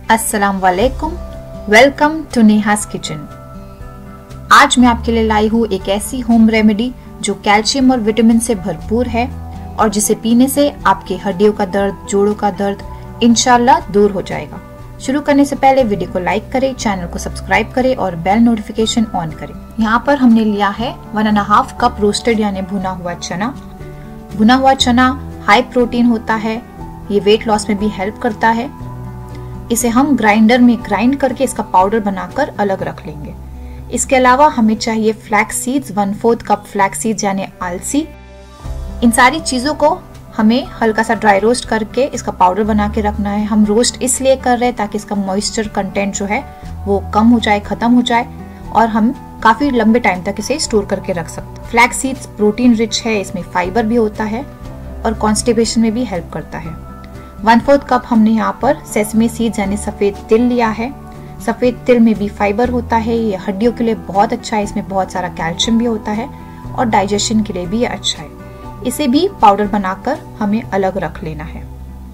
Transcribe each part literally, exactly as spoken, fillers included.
अस्सलाम वालेकुम, welcome to नेहास kitchen. आज मैं आपके लिए लाई हूँ एक ऐसी होम रेमेडी जो कैल्शियम और विटामिन से भरपूर है और जिसे पीने से आपके हड्डियों का दर्द, जोड़ों का दर्द इंशाल्लाह दूर हो जाएगा। शुरू करने से पहले वीडियो को लाइक करें, चैनल को सब्सक्राइब करें और बेल नोटिफिकेशन ऑन करें। यहाँ पर हमने लिया है one and half cup roasted यानी भुना हुआ चना। भुना हुआ चना हाई प्रोटीन होता है, ये वेट लॉस में भी हेल्प करता है। इसे हम ग्राइंडर में ग्राइंड करके इसका पाउडर बनाकर अलग रख लेंगे। इसके अलावा हमें चाहिए flax seeds, one fourth cup flax seeds यानी अलसी। इन सारी चीजों को हमें हल्का सा ड्राई रोस्ट करके इसका पाउडर बना के रखना है। हम रोस्ट इसलिए कर रहे हैं ताकि इसका मॉइस्चर कंटेंट जो है वो कम हो जाए, खत्म हो जाए और हम काफी लंबे टाइम तक इसे स्टोर करके रख सकते हैं। फ्लैक्स सीड्स प्रोटीन रिच है, इसमें फाइबर भी होता है और कॉन्स्टिपेशन में भी हेल्प करता है। वन फोर्थ कप हमने यहाँ पर सेसमी सीड्स यानी सफेद तिल लिया है। सफेद तिल में भी फाइबर होता है, ये हड्डियों के लिए बहुत अच्छा है, इसमें बहुत सारा कैल्शियम भी होता है और डाइजेशन के लिए भी ये अच्छा है। इसे भी पाउडर बनाकर हमें अलग रख लेना है।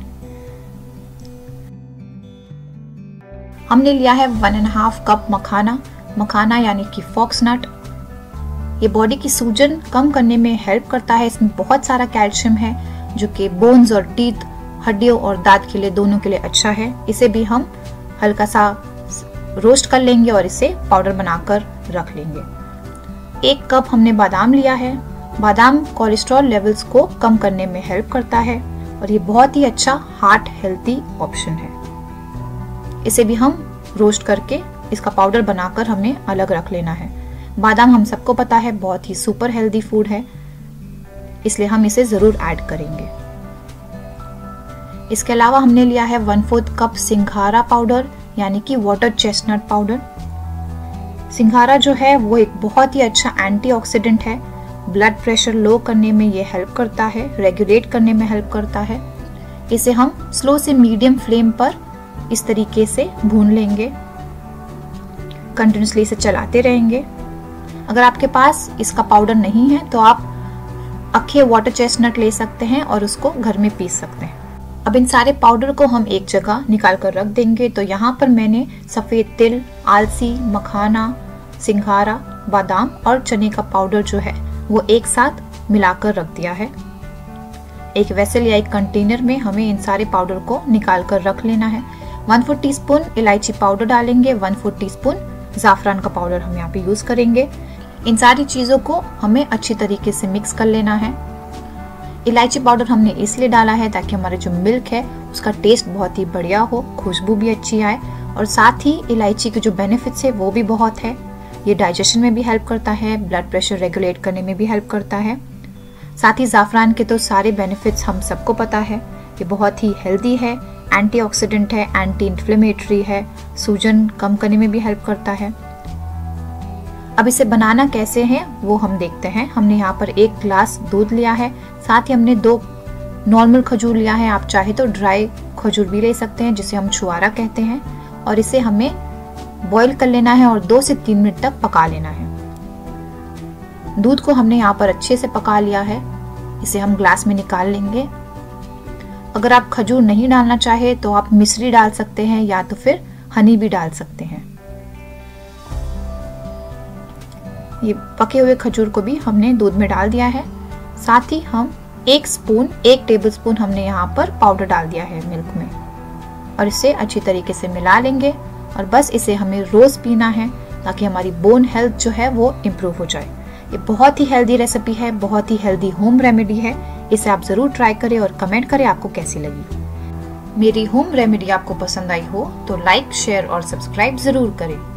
हमने लिया है वन एंड हाफ कप मखाना। मखाना यानी कि फॉक्सनट, ये बॉडी की सूजन कम करने में हेल्प करता है। इसमें बहुत सारा कैल्शियम है जो कि बोन्स और टीथ, हड्डियों और दांत के लिए दोनों के लिए अच्छा है। इसे भी हम हल्का सा रोस्ट कर लेंगे और इसे पाउडर बनाकर रख लेंगे। एक कप हमने बादाम लिया है। बादाम कोलेस्ट्रॉल लेवल्स को कम करने में हेल्प करता है और ये बहुत ही अच्छा हार्ट हेल्थी ऑप्शन है। इसे भी हम रोस्ट करके इसका पाउडर बनाकर हमें अलग रख लेना है। बादाम हम सबको पता है बहुत ही सुपर हेल्दी फूड है, इसलिए हम इसे जरूर ऐड करेंगे। इसके अलावा हमने लिया है वन फोर्थ कप सिंघारा पाउडर यानी कि वाटर चेस्टनट पाउडर। सिंघारा जो है वो एक बहुत ही अच्छा एंटीऑक्सीडेंट है, ब्लड प्रेशर लो करने में ये हेल्प करता है, रेगुलेट करने में हेल्प करता है। इसे हम स्लो से मीडियम फ्लेम पर इस तरीके से भून लेंगे, कंटिन्यूसली इसे चलाते रहेंगे। अगर आपके पास इसका पाउडर नहीं है तो आप अखे वाटर चेस्टनट ले सकते हैं और उसको घर में पीस सकते हैं। अब इन सारे पाउडर को हम एक जगह निकाल कर रख देंगे। तो यहाँ पर मैंने सफेद तिल, आलसी, मखाना, सिंघारा, बादाम और चने का पाउडर जो है वो एक साथ मिलाकर रख दिया है। एक वेसल या एक कंटेनर में हमें इन सारे पाउडर को निकाल कर रख लेना है। वन फोर टी स्पून इलायची पाउडर डालेंगे, वन फोर टी स्पून जाफरान का पाउडर हम यहाँ पे यूज करेंगे। इन सारी चीजों को हमें अच्छी तरीके से मिक्स कर लेना है। इलायची पाउडर हमने इसलिए डाला है ताकि हमारा जो मिल्क है उसका टेस्ट बहुत ही बढ़िया हो, खुशबू भी अच्छी आए और साथ ही इलायची के जो बेनिफिट्स है वो भी बहुत है। ये डाइजेशन में भी हेल्प करता है, ब्लड प्रेशर रेगुलेट करने में भी हेल्प करता है। साथ ही जाफरान के तो सारे बेनिफिट्स हम सबको पता है, ये बहुत ही हेल्दी है, एंटीऑक्सीडेंट है, एंटी इन्फ्लेमेटरी है, सूजन कम करने में भी हेल्प करता है। अब इसे बनाना कैसे है वो हम देखते हैं। हमने यहाँ पर एक ग्लास दूध लिया है, साथ ही हमने दो नॉर्मल खजूर लिया है। आप चाहे तो ड्राई खजूर भी ले सकते हैं जिसे हम छुआरा कहते हैं, और इसे हमें बॉईल कर लेना है और दो से तीन मिनट तक पका लेना है। दूध को हमने यहाँ पर अच्छे से पका लिया है, इसे हम ग्लास में निकाल लेंगे। अगर आप खजूर नहीं डालना चाहे तो आप मिश्री डाल सकते हैं या तो फिर हनी भी डाल सकते हैं। ये पके हुए खजूर को भी हमने दूध में डाल दिया है। साथ ही हम एक स्पून एक टेबल स्पून हमने यहाँ पर पाउडर डाल दिया है मिल्क में और इसे अच्छी तरीके से मिला लेंगे और बस इसे हमें रोज पीना है ताकि हमारी बोन हेल्थ जो है वो इम्प्रूव हो जाए। ये बहुत ही हेल्दी रेसिपी है, बहुत ही हेल्दी होम रेमेडी है। इसे आप जरूर ट्राई करें और कमेंट करें आपको कैसी लगी। मेरी होम रेमेडी आपको पसंद आई हो तो लाइक, शेयर और सब्सक्राइब जरूर करें।